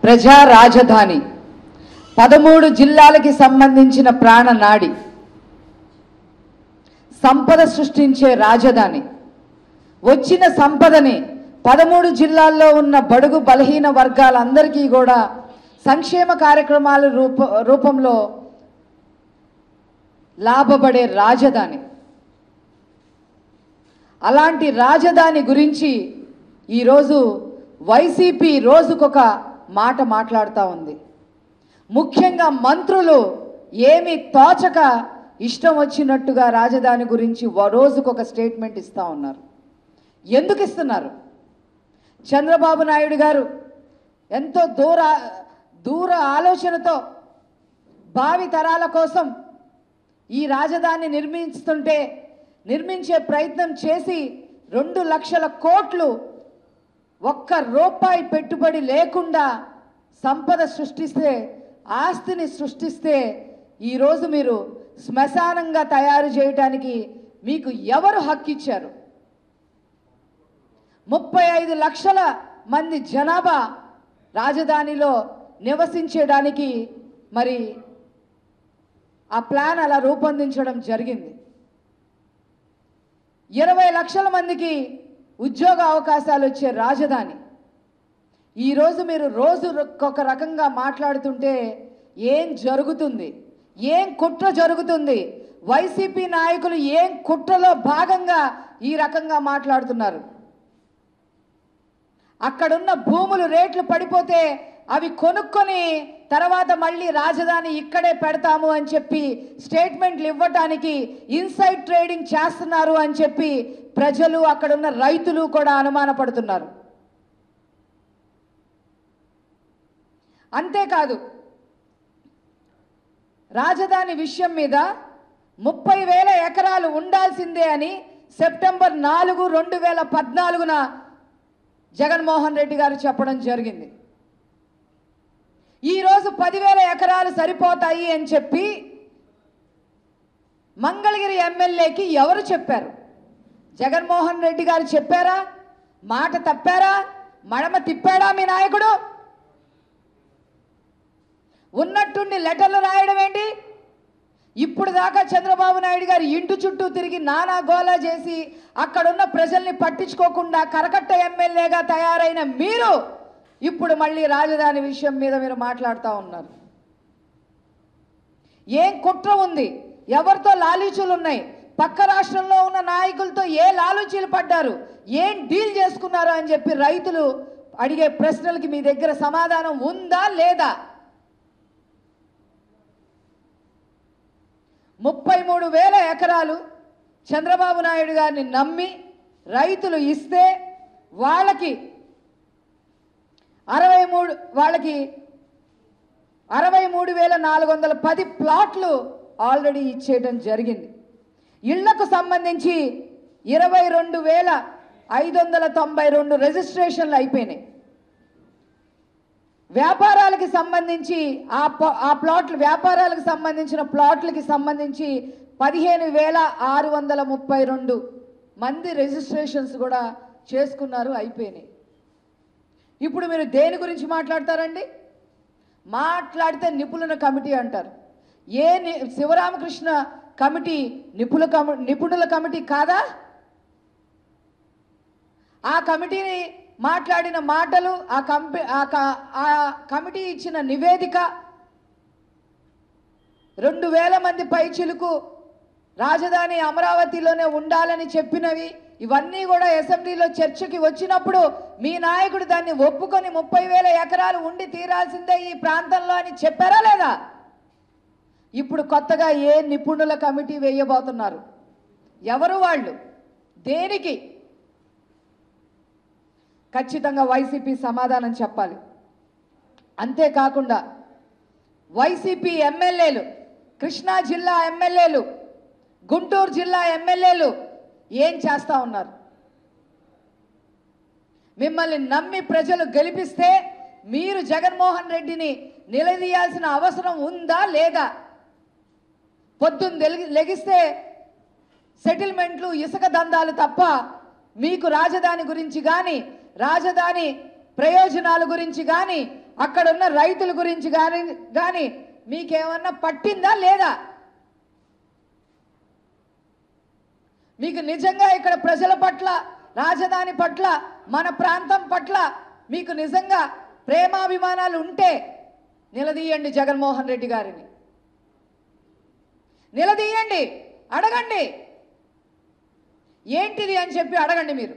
ప్రజా రాజధాని 13 జిల్లాలకి సంబంధించిన ప్రాణనాడి, సంపద సృష్టించే రాజధాని. వచ్చిన సంపదని 13 జిల్లాల్లో ఉన్న బడుగు బలహీన వర్గాలందరికీ కూడా సంక్షేమ కార్యక్రమాల రూపంలో లాభపడే రాజధాని. అలాంటి రాజధాని గురించి ఈరోజు వైసీపీ రోజుకొక మాట మాట్లాడుతూ ఉంది. ముఖ్యంగా మంత్రులు ఏమీ తోచక ఇష్టం వచ్చినట్టుగా రాజధాని గురించి రోజుకొక స్టేట్మెంట్ ఇస్తూ ఉన్నారు. ఎందుకు ఇస్తున్నారు? చంద్రబాబు నాయుడు గారు ఎంతో దూర ఆలోచనతో భావి తరాల కోసం ఈ రాజధాని నిర్మించే ప్రయత్నం చేసి 2 లక్షల కోట్లు ఒక్క రూపాయి పెట్టుబడి లేకుండా సంపద సృష్టిస్తే, ఆస్తిని సృష్టిస్తే ఈరోజు మీరు శ్మశానంగా తయారు చేయడానికి మీకు ఎవరు హక్కు ఇచ్చారు? 35 లక్షల మంది జనాభా రాజధానిలో నివసించడానికి మరి ఆ ప్లాన్ అలా రూపొందించడం జరిగింది. 20 లక్షల మందికి ఉద్యోగ అవకాశాలు వచ్చే రాజధాని. ఈరోజు మీరు ఒక రకంగా మాట్లాడుతుంటే ఏం జరుగుతుంది? ఏం కుట్ర జరుగుతుంది? వైసీపీ నాయకులు ఏం కుట్రలో భాగంగా ఈ రకంగా మాట్లాడుతున్నారు? అక్కడున్న భూములు రేట్లు పడిపోతే అవి కొనుక్కొని తర్వాత మళ్ళీ రాజధాని ఇక్కడే పెడతాము అని చెప్పి స్టేట్మెంట్లు ఇవ్వటానికి ఇన్సైడ్ ట్రేడింగ్ చేస్తున్నారు అని చెప్పి ప్రజలు, అక్కడున్న రైతులు కూడా అనుమానపడుతున్నారు. అంతేకాదు, రాజధాని విషయం మీద 30,000 ఎకరాలు ఉండాల్సిందే అని సెప్టెంబర్ 4, 2014న జగన్మోహన్ రెడ్డి గారు చెప్పడం జరిగింది. ఈరోజు 10,000 ఎకరాలు సరిపోతాయి అని చెప్పి మంగళగిరి ఎమ్మెల్యేకి ఎవరు చెప్పారు? జగన్మోహన్ రెడ్డి గారు చెప్పారా? మాట తప్పారా? మడమ తిప్పాడా మీ నాయకుడు? ఉన్నట్టుండి లెటర్లు రాయడం ఏంటి? ఇప్పుడు దాకా చంద్రబాబు నాయుడు గారు ఇంటి చుట్టూ తిరిగి నానా గోలా చేసి అక్కడున్న ప్రజల్ని పట్టించుకోకుండా కరకట్ట ఎమ్మెల్యేగా తయారైన మీరు ఇప్పుడు మళ్ళీ రాజధాని విషయం మీద మీరు మాట్లాడుతూ ఉన్నారు. ఏం కుట్ర ఉంది? ఎవరితో లాలూచీలు ఉన్నాయి? పక్క రాష్ట్రంలో ఉన్న నాయకులతో ఏ లాలూచీలు పడ్డారు? ఏం డీల్ చేసుకున్నారు అని చెప్పి రైతులు అడిగే ప్రశ్నలకి మీ దగ్గర సమాధానం ఉందా లేదా? 33,000 ఎకరాలు చంద్రబాబు నాయుడు గారిని నమ్మి రైతులు ఇస్తే వాళ్ళకి 63,410 ప్లాట్లు ఆల్రెడీ ఇచ్చేయడం జరిగింది. ఇళ్లకు సంబంధించి 22,592 రిజిస్ట్రేషన్లు అయిపోయినాయి. వ్యాపారాలకు సంబంధించి వ్యాపారాలకు సంబంధించిన ప్లాట్లకి సంబంధించి 15,632 మంది రిజిస్ట్రేషన్స్ కూడా చేసుకున్నారు, అయిపోయినాయి. ఇప్పుడు మీరు దేని గురించి మాట్లాడతారండి? మాట్లాడితే నిపుణుల కమిటీ అంటారు. శివరామకృష్ణ కమిటీ నిపుణుల కమిటీ కాదా? ఆ కమిటీని మాట్లాడిన మాటలు, ఆ కమిటీ ఇచ్చిన నివేదిక 2,000 మంది పైచిలుకు రాజధాని అమరావతిలోనే ఉండాలని చెప్పినవి ఇవన్నీ కూడా అసెంబ్లీలో చర్చకి వచ్చినప్పుడు మీ నాయకుడు దాన్ని ఒప్పుకొని 30,000 ఎకరాలు ఉండి తీరాల్సిందే ఈ ప్రాంతంలో అని చెప్పారా లేదా? ఇప్పుడు కొత్తగా ఏ నిపుణుల కమిటీ వేయబోతున్నారు? ఎవరు వాళ్ళు? దేనికి? ఖచ్చితంగా వైసీపీ సమాధానం చెప్పాలి. అంతేకాకుండా వైసీపీ ఎమ్మెల్యేలు, కృష్ణా జిల్లా ఎమ్మెల్యేలు, గుంటూరు జిల్లా ఎమ్మెల్యేలు ఏం చేస్తూ ఉన్నారు? మిమ్మల్ని నమ్మి ప్రజలు గెలిపిస్తే మీరు జగన్మోహన్ రెడ్డిని నిలదీయాల్సిన అవసరం ఉందా లేదా? పొద్దున్న లెగిస్తే సెటిల్మెంట్లు, ఇసుక దందాలు తప్ప మీకు రాజధాని గురించి కానీ, రాజధాని ప్రయోజనాల గురించి కానీ, అక్కడున్న రైతుల గురించి కానీ మీకేమన్నా పట్టిందా లేదా? మీకు నిజంగా ఇక్కడ ప్రజల పట్ల, రాజధాని పట్ల, మన ప్రాంతం పట్ల మీకు నిజంగా ప్రేమాభిమానాలు ఉంటే నిలదీయండి జగన్మోహన్ రెడ్డి గారిని, నిలదీయండి, అడగండి, ఏంటిది అని చెప్పి అడగండి. మీరు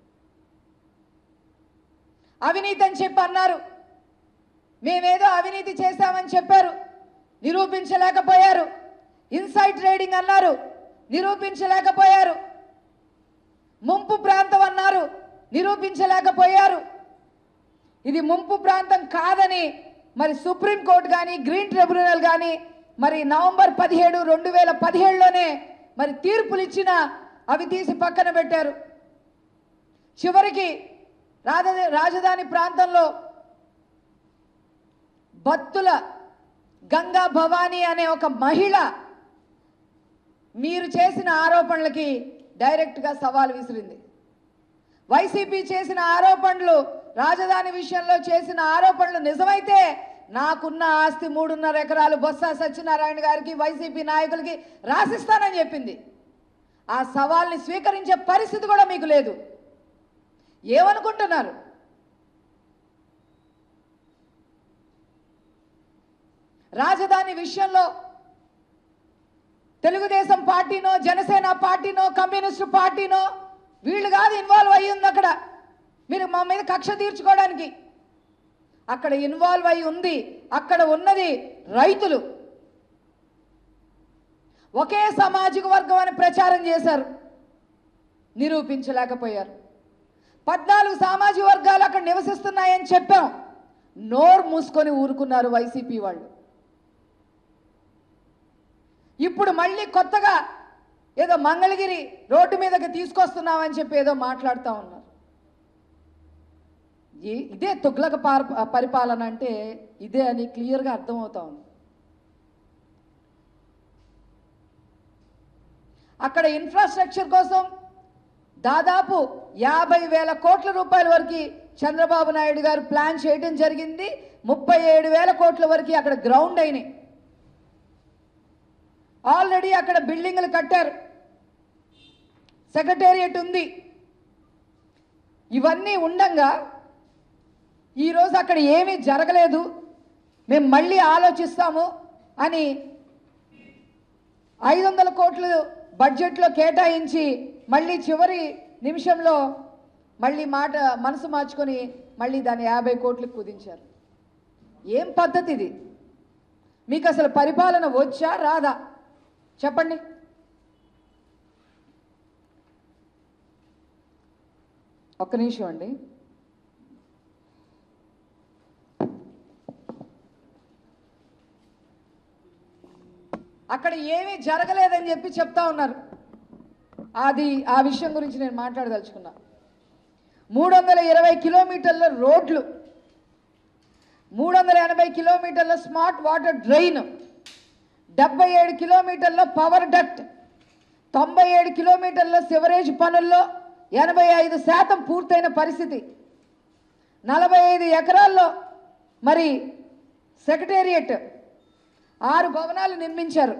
అవినీతి అని చెప్పి అన్నారు, మేమేదో అవినీతి చేశామని చెప్పారు, నిరూపించలేకపోయారు. ఇన్సైడ్ ట్రేడింగ్ అన్నారు, నిరూపించలేకపోయారు. ముంపు ప్రాంతం అన్నారు, నిరూపించలేకపోయారు. ఇది ముంపు ప్రాంతం కాదని మరి సుప్రీంకోర్టు కానీ గ్రీన్ ట్రిబ్యునల్ కానీ మరి నవంబర్ 17, 2017లోనే మరి తీర్పులు ఇచ్చినా అవి తీసి పక్కన పెట్టారు. చివరికి రాజధాని ప్రాంతంలో బత్తుల గంగా భవానీ అనే ఒక మహిళ మీరు చేసిన ఆరోపణలకి డైరెక్ట్గా సవాల్ విసిరింది. వైసీపీ చేసిన ఆరోపణలు, రాజధాని విషయంలో చేసిన ఆరోపణలు నిజమైతే నాకున్న ఆస్తి 3.5 ఎకరాలు బొత్స సత్యనారాయణ గారికి, వైసీపీ నాయకులకి రాసిస్తానని చెప్పింది. ఆ సవాల్ని స్వీకరించే పరిస్థితి కూడా మీకు లేదు. ఏమనుకుంటున్నారు? రాజధాని విషయంలో తెలుగుదేశం పార్టీనో, జనసేన పార్టీనో, కమ్యూనిస్టు పార్టీనో వీళ్ళు కాదు ఇన్వాల్వ్ అయ్యి ఉంది అక్కడ. మీరు మా మీద కక్ష తీర్చుకోవడానికి అక్కడ ఇన్వాల్వ్ అయి ఉంది. అక్కడ ఉన్నది రైతులు. ఒకే సామాజిక వర్గం అని ప్రచారం చేశారు, నిరూపించలేకపోయారు. 14 సామాజిక వర్గాలు అక్కడ నివసిస్తున్నాయని చెప్పాం, నోరు మూసుకొని ఊరుకున్నారు వైసీపీ వాళ్ళు. ఇప్పుడు మళ్ళీ కొత్తగా ఏదో మంగళగిరి రోడ్డు మీదకి తీసుకొస్తున్నామని చెప్పి ఏదో మాట్లాడుతూ ఉన్నారు. ఇదే తుగ్లక పరిపాలన అంటే ఇదే అని క్లియర్గా అర్థమవుతా ఉంది. అక్కడ ఇన్ఫ్రాస్ట్రక్చర్ కోసం దాదాపు 50,000 కోట్ల రూపాయల వరకు చంద్రబాబు నాయుడు గారు ప్లాన్ చేయడం జరిగింది. 37,000 కోట్ల వరకు అక్కడ గ్రౌండ్ అయినాయి. ఆల్రెడీ అక్కడ బిల్డింగ్లు కట్టారు, సెక్రటేరియట్ ఉంది. ఇవన్నీ ఉండంగా ఈరోజు అక్కడ ఏమీ జరగలేదు, మేము మళ్ళీ ఆలోచిస్తాము అని 500 కోట్లు బడ్జెట్లో కేటాయించి మళ్ళీ చివరి నిమిషంలో మళ్ళీ మనసు మార్చుకొని మళ్ళీ దాన్ని 50 కోట్లకు కుదించారు. ఏం పద్ధతి ఇది? మీకు అసలు పరిపాలన వచ్చా రాదా చెప్పండి. ఒక్క నిమిషం అండి. అక్కడ ఏమీ జరగలేదని చెప్పి చెప్తా ఉన్నారు. ఆ విషయం గురించి నేను మాట్లాడదలుచుకున్నా. 320 కిలోమీటర్ల రోడ్లు, 380 కిలోమీటర్ల స్మార్ట్ వాటర్ డ్రైన్, 77 కిలోమీటర్ల పవర్ డక్ట్, 97 కిలోమీటర్ల సివరేజ్ పనుల్లో 85% పూర్తయిన పరిస్థితి. 45 ఎకరాల్లో మరి సెక్రటేరియట్ 6 భవనాలు నిర్మించారు.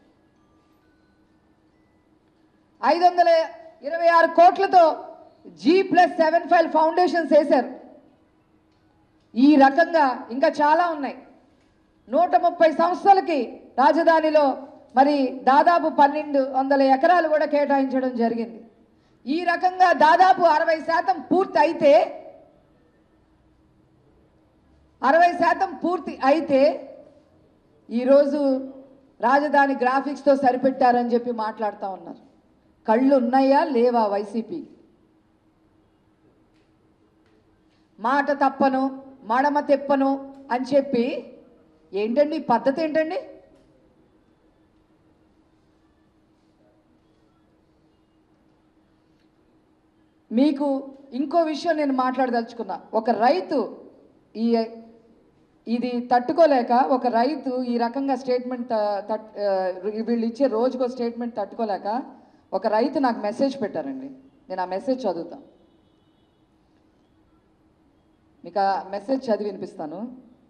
526 కోట్లతో G+75 ఫౌండేషన్స్ వేశారు. ఈ రకంగా ఇంకా చాలా ఉన్నాయి. 130 సంస్థలకి రాజధానిలో మరి దాదాపు 1,200 ఎకరాలు కూడా కేటాయించడం జరిగింది. ఈ రకంగా దాదాపు 60% పూర్తి అయితే ఈరోజు రాజధాని గ్రాఫిక్స్తో సరిపెట్టారని చెప్పి మాట్లాడుతూ ఉన్నారు. కళ్ళు ఉన్నాయా లేవా వైసీపీ? మాట తప్పను, మడమ తెప్పను అని చెప్పి ఏంటండి పద్ధతి? ఏంటండి మీకు ఇంకో విషయం నేను మాట్లాడదలుచుకున్నా. ఒక రైతు ఇది తట్టుకోలేక, ఒక రైతు ఈ రకంగా స్టేట్మెంట్ వీళ్ళు ఇచ్చే రోజుకో స్టేట్మెంట్ తట్టుకోలేక ఒక రైతు నాకు మెసేజ్ పెట్టారండి. నేను ఆ మెసేజ్ చదువుతాను, మీకు ఆ మెసేజ్ చదివి వినిపిస్తాను.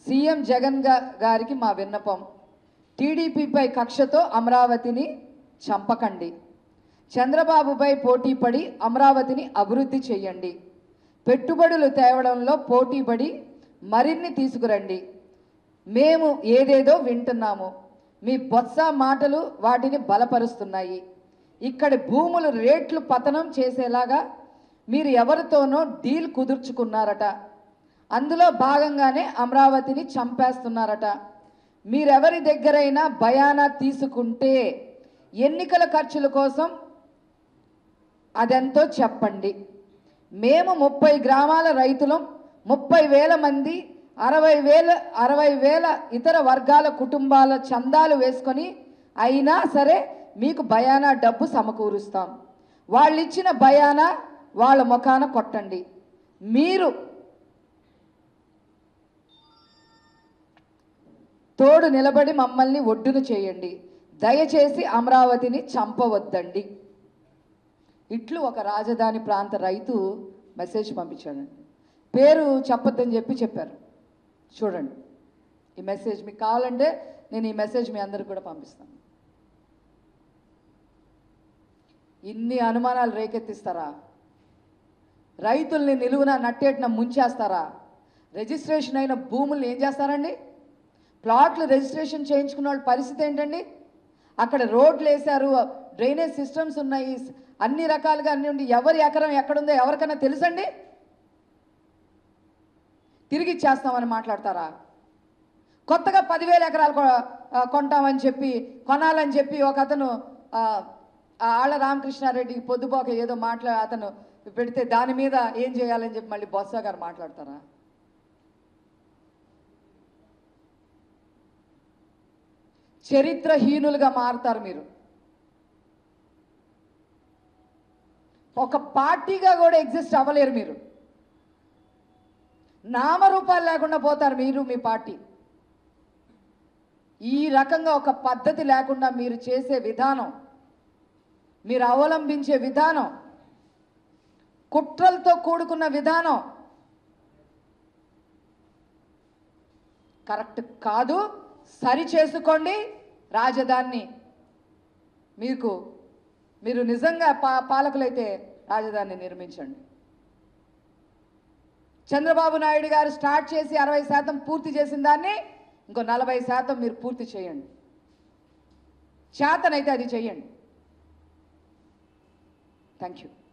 సీఎం జగన్ గారికి మా విన్నపం, టీడీపీపై కక్షతో అమరావతిని చంపకండి. చంద్రబాబుపై పోటీపడి అమరావతిని అభివృద్ధి చేయండి. పెట్టుబడులు తేవడంలో పోటీపడి మరిన్ని తీసుకురండి. మేము ఏదేదో వింటున్నాము. మీ బొత్స మాటలు వాటిని బలపరుస్తున్నాయి. ఇక్కడి భూములు రేట్లు పతనం చేసేలాగా మీరు ఎవరితోనో డీల్ కుదుర్చుకున్నారట. అందులో భాగంగానే అమరావతిని చంపేస్తున్నారట. మీరెవరి దగ్గరైనా బయానా తీసుకుంటే ఎన్నికల ఖర్చుల కోసం అదెంతో చెప్పండి. మేము 30 గ్రామాల రైతులం, 30,000 మంది, 60,000 ఇతర వర్గాల కుటుంబాల చందాలు వేసుకొని అయినా సరే మీకు బయానా డబ్బు సమకూరుస్తాం. వాళ్ళు ఇచ్చిన బయానా వాళ్ళ ముఖాన కొట్టండి. మీరు తోడు నిలబడి మమ్మల్ని ఒడ్డున చేయండి. దయచేసి అమరావతిని చంపవద్దండి. ఇట్లు ఒక రాజధాని ప్రాంత రైతు మెసేజ్ పంపించాడండి. పేరు చెప్పొద్దని చెప్పారు. చూడండి ఈ మెసేజ్. మీకు కావాలంటే నేను ఈ మెసేజ్ మీ అందరికి కూడా పంపిస్తాను. ఇన్ని అనుమానాలు రేకెత్తిస్తారా? రైతుల్ని నిలువున నట్టేట్న ముంచేస్తారా? రిజిస్ట్రేషన్ అయిన భూముల్ని ఏం చేస్తారండి? ప్లాట్లు రిజిస్ట్రేషన్ చేయించుకున్న వాళ్ళ పరిస్థితి ఏంటండి? అక్కడ రోడ్లు వేశారు, డ్రైనేజ్ సిస్టమ్స్ ఉన్నాయి, అన్ని రకాలుగా అన్ని ఉండి ఎవరి ఎకరం ఎక్కడుందో ఎవరికైనా తెలుసండి? తిరిగి ఇచ్చేస్తామని మాట్లాడతారా? కొత్తగా 10,000 ఎకరాలు కొంటామని చెప్పి కొనాలని చెప్పి ఒక అతను ఆళ్ళ రామకృష్ణారెడ్డికి పొద్దుపోక ఏదో అతను పెడితే దాని మీద ఏం చేయాలని చెప్పి మళ్ళీ బొత్స గారు మాట్లాడతారా? చరిత్రహీనులుగా మారుతారు మీరు. ఒక పార్టీగా కూడా ఎగ్జిస్ట్ అవ్వలేరు మీరు. నామరూపాలు లేకుండా పోతారు మీరు, మీ పార్టీ. ఈ రకంగా ఒక పద్ధతి లేకుండా మీరు చేసే విధానం, మీరు అవలంబించే విధానం, కుట్రలతో కూడుకున్న విధానం కరెక్ట్ కాదు. సరి చేసుకోండి రాజధానిని. మీరు నిజంగా పాలకులైతే రాజధానిని నిర్మించండి. చంద్రబాబు నాయుడు గారు స్టార్ట్ చేసి 60% పూర్తి చేసిన దాన్ని ఇంకో 40% మీరు పూర్తి చేయండి. చేతనైతే అది చేయండి. Thank you.